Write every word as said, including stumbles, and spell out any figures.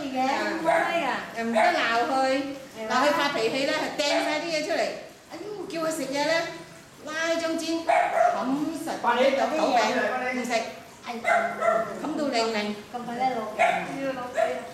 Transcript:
gì vậy? Không nói à? 唔得鬧佢，鬧佢發脾氣咧，係掟晒啲嘢出嚟，哎呦叫佢食嘢咧，拉張氈冚實呢個手柄，唔食，冚到零零。 咁快叻攞嘅？要攞嘅。